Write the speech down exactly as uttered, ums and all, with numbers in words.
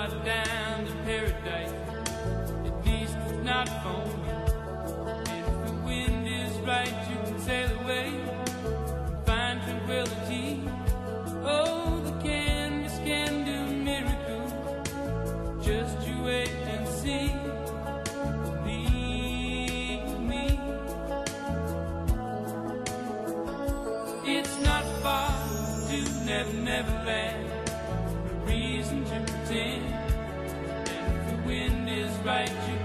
fly down to paradise, at least it's not foaming. And if the wind is right, you can sail away and find tranquility. Oh, the canvas can do miracles, just you wait and see. Believe me, it's not far to Never Never Land, a reason to pretend. And if the wind is right, you